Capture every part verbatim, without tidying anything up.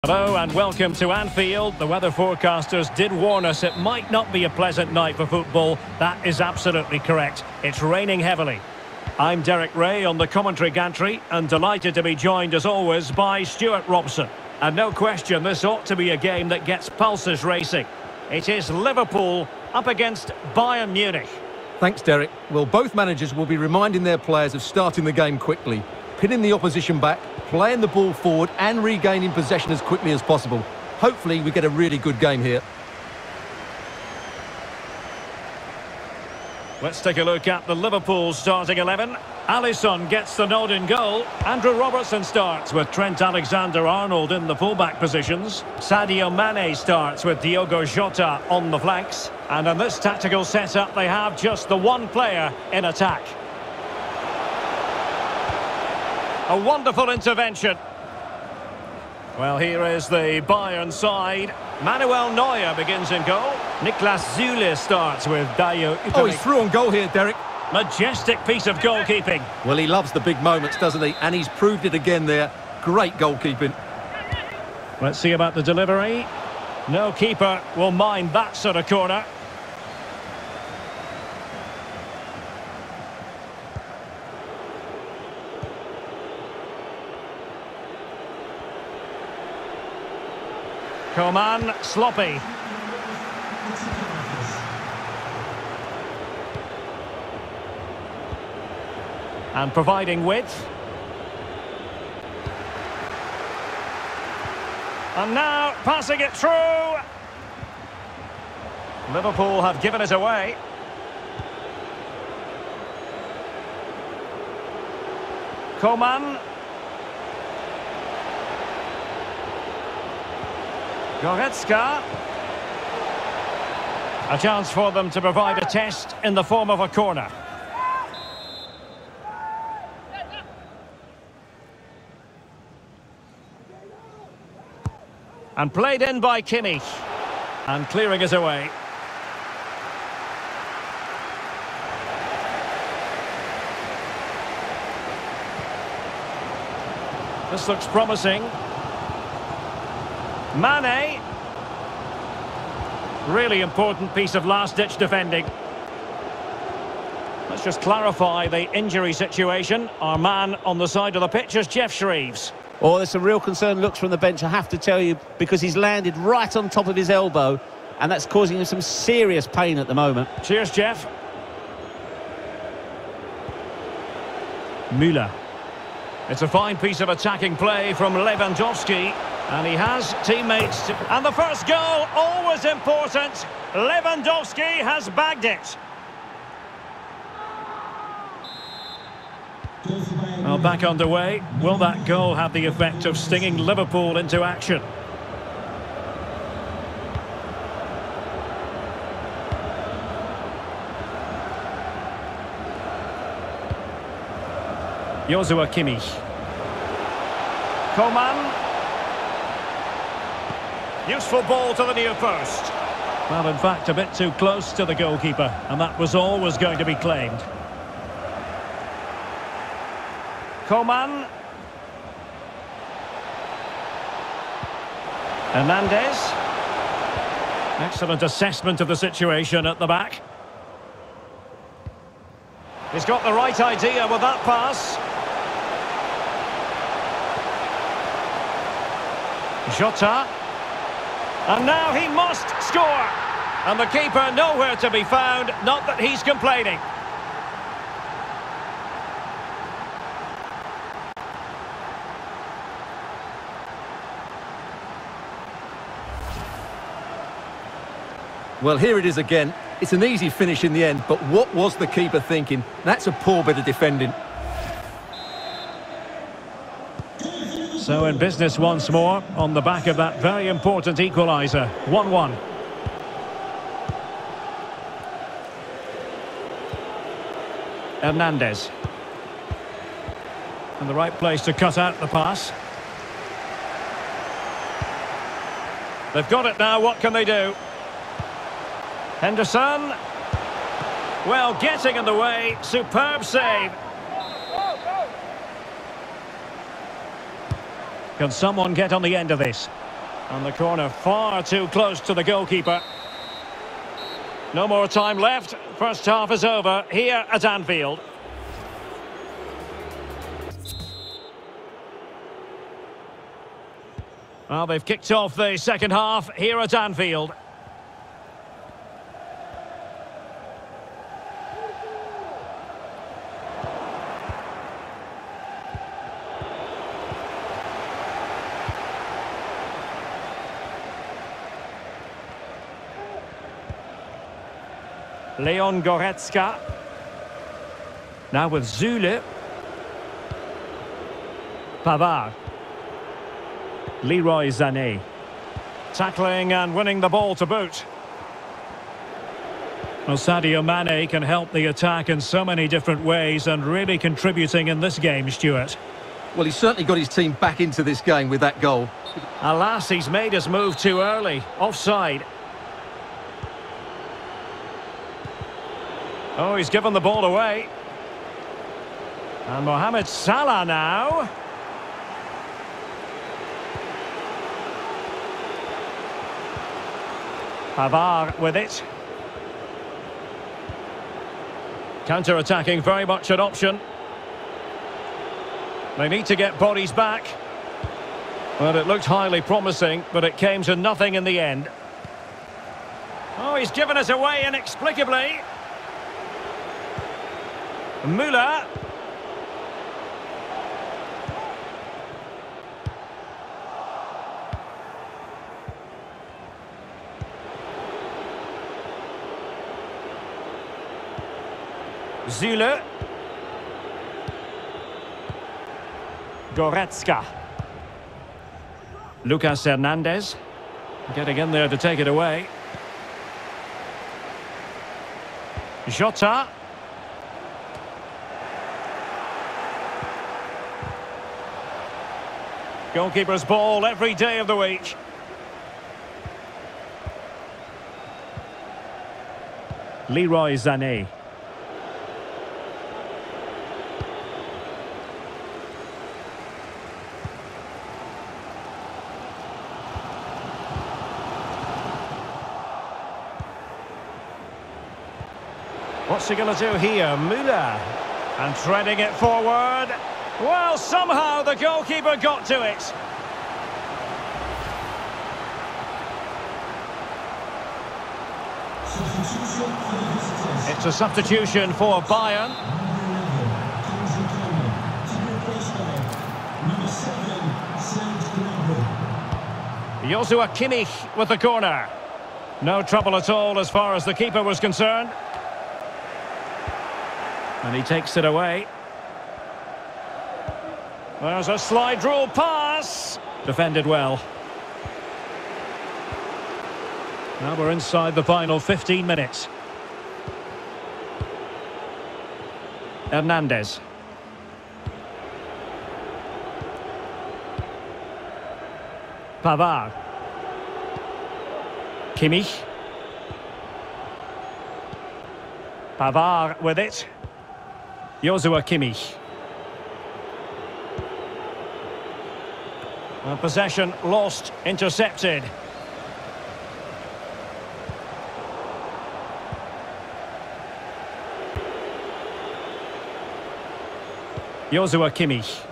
Hello and welcome to Anfield. The weather forecasters did warn us it might not be a pleasant night for football. That is absolutely correct. It's raining heavily. I'm Derek Ray on the commentary gantry and delighted to be joined as always by Stuart Robson. And no question, this ought to be a game that gets pulses racing. It is Liverpool up against Bayern Munich. Thanks, Derek. Well, both managers will be reminding their players of starting the game quickly, pinning the opposition back, playing the ball forward and regaining possession as quickly as possible. Hopefully we get a really good game here. Let's take a look at the Liverpool starting eleven. Alisson gets the nod in goal. Andrew Robertson starts with Trent Alexander-Arnold in the fullback positions. Sadio Mane starts with Diogo Jota on the flanks. And in this tactical setup they have just the one player in attack. A wonderful intervention. Well, here is the Bayern side. Manuel Neuer begins in goal. Niklas Süle starts with Dayo Upamecano. Oh, he's through on goal here, Derek. Majestic piece of goalkeeping. Well, he loves the big moments, doesn't he? And he's proved it again there. Great goalkeeping. Let's see about the delivery. No keeper will mind that sort of corner. Coman, sloppy. And providing width. And now passing it through. Liverpool have given it away. Coman. Goretzka. A chance for them to provide a test in the form of a corner. And played in by Kimmich. And clearing it away. This looks promising. Mane. Really important piece of last-ditch defending. Let's just clarify the injury situation. Our man on the side of the pitch is Jeff Shreves. Oh, there's some real concern looks from the bench, I have to tell you, because he's landed right on top of his elbow, and that's causing him some serious pain at the moment. Cheers, Jeff. Müller. It's a fine piece of attacking play from Lewandowski. And he has teammates. To... And the first goal, always important. Lewandowski has bagged it. Well, back underway. Will that goal have the effect of stinging Liverpool into action? Joshua Kimmich. Coman. Useful ball to the near post. Well, in fact, a bit too close to the goalkeeper, and that was always going to be claimed. Coman. Hernandez. Excellent assessment of the situation at the back. He's got the right idea with that pass. Jota. And now he must score. And the keeper nowhere to be found, not that he's complaining. Well, here it is again. It's an easy finish in the end, but what was the keeper thinking? That's a poor bit of defending. So in business once more, on the back of that very important equaliser. one one. Hernandez. And the right place to cut out the pass. They've got it now, what can they do? Henderson. Well, getting in the way, superb save. Can someone get on the end of this? And the corner far too close to the goalkeeper. No more time left. First half is over here at Anfield. Well, they've kicked off the second half here at Anfield. Leon Goretzka. Now with Zule. Pavard. Leroy Sané. Tackling and winning the ball to boot. Well, Sadio Mane can help the attack in so many different ways and really contributing in this game, Stuart. Well, he's certainly got his team back into this game with that goal. Alas, he's made his move too early. Offside. Oh, he's given the ball away. And Mohamed Salah now. Pavard with it. Counter-attacking, very much an option. They need to get bodies back. Well, it looked highly promising, but it came to nothing in the end. Oh, he's given us away inexplicably. Müller. Zule. Goretzka. Lucas Hernandez. Getting in there to take it away. Jota. Goalkeeper's ball every day of the week. Leroy Sané. What's he going to do here? Müller. And treading it forward. Well, somehow the goalkeeper got to it. It's a substitution for Bayern. Joshua Kimmich with the corner. No trouble at all as far as the keeper was concerned. And he takes it away. There's a slide rule pass. Defended well. Now we're inside the final fifteen minutes. Hernandez. Pavard. Kimmich. Pavard with it. Joshua Kimmich. And possession lost, intercepted. Joshua Kimmich.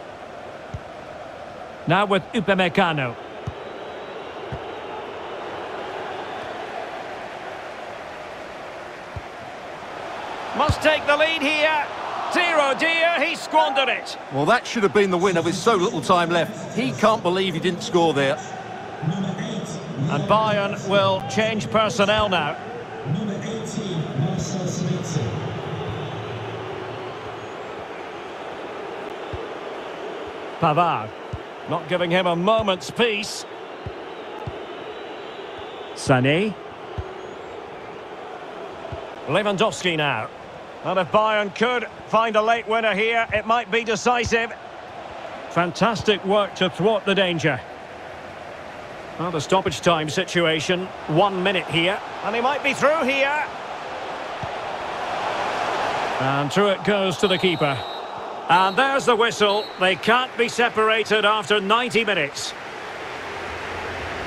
Now with Upamecano. Must take the lead here. Dear oh dear, he squandered it. Well, that should have been the winner with so little time left. He can't believe he didn't score there. And Bayern will change personnel now. Pavard, not giving him a moment's peace. Sané. Lewandowski now. And if Bayern could find a late winner here, it might be decisive. Fantastic work to thwart the danger. Well, the stoppage time situation, one minute here. And he might be through here. And through it goes to the keeper. And there's the whistle. They can't be separated after ninety minutes.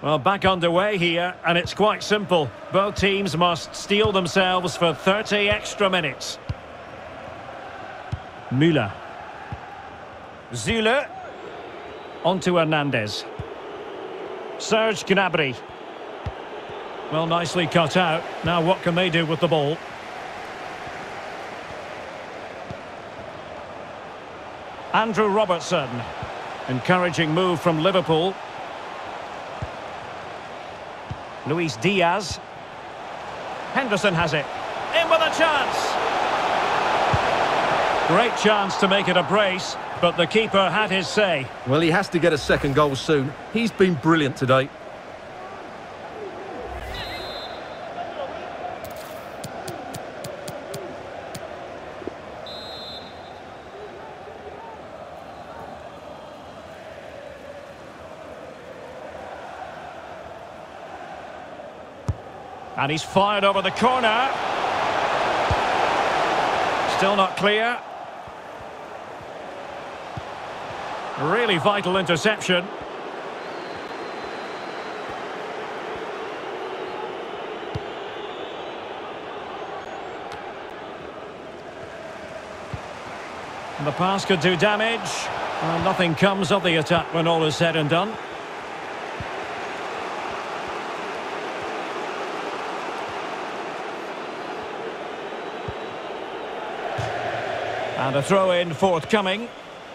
Well, back underway here, and it's quite simple. Both teams must steel themselves for thirty extra minutes. Müller. Zule. On to Hernandez. Serge Gnabry. Well, nicely cut out. Now what can they do with the ball? Andrew Robertson. Encouraging move from Liverpool. Luis Diaz. Henderson has it. In with a chance. Great chance to make it a brace, but the keeper had his say. Well, he has to get a second goal soon. He's been brilliant today. And he's fired over the corner. Still not clear. Really vital interception. And the pass could do damage. Well, nothing comes of the attack when all is said and done. And a throw-in forthcoming.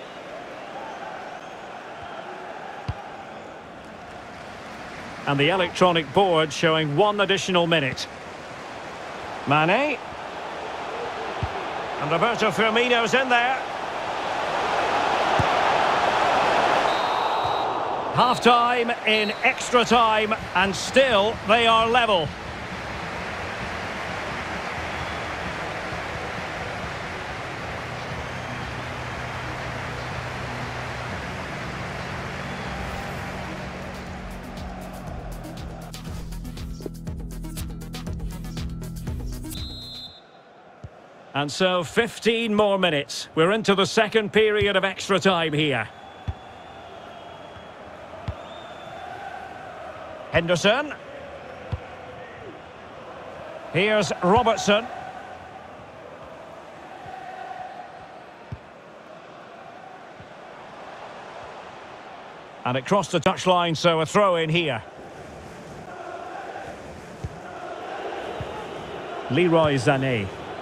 And the electronic board showing one additional minute. Mane. And Roberto Firmino's in there. Half-time in extra time, and still they are level. And so fifteen more minutes. We're into the second period of extra time here. Henderson. Here's Robertson. And it crossed the touchline, so a throw in here. Leroy Sané.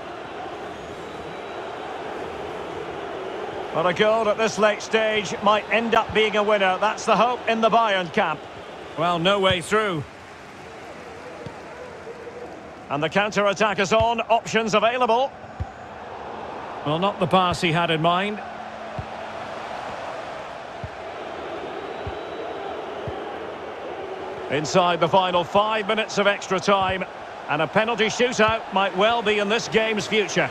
But a goal at this late stage might end up being a winner. That's the hope in the Bayern camp. Well, no way through. And the counter-attack is on. Options available. Well, not the pass he had in mind. Inside the final five minutes of extra time. And a penalty shootout might well be in this game's future.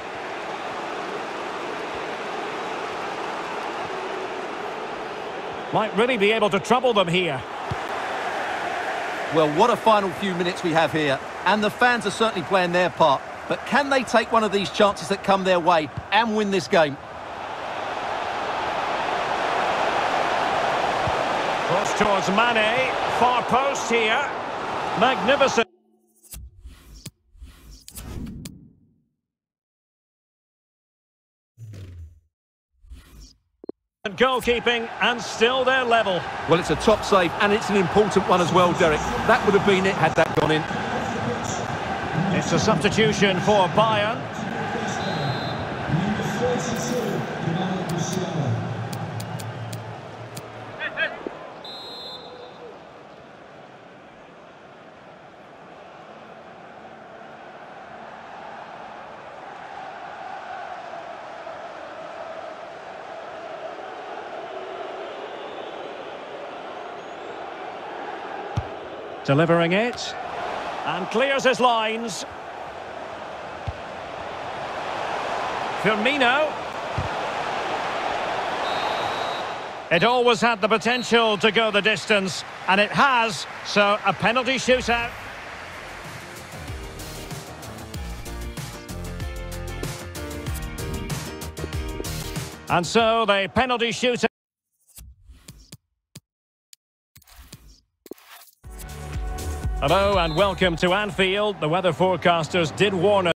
Might really be able to trouble them here. Well, what a final few minutes we have here. And the fans are certainly playing their part. But can they take one of these chances that come their way and win this game? Push towards Mane. Far post here. Magnificent. Goalkeeping, and still they're level. Well, it's a top save, and it's an important one as well, Derek. That would have been it had that gone in. It's a substitution for Bayern. Delivering it, and clears his lines. Firmino. It always had the potential to go the distance, and it has, so a penalty shootout. And so the penalty shootout. Hello and welcome to Anfield. The weather forecasters did warn us.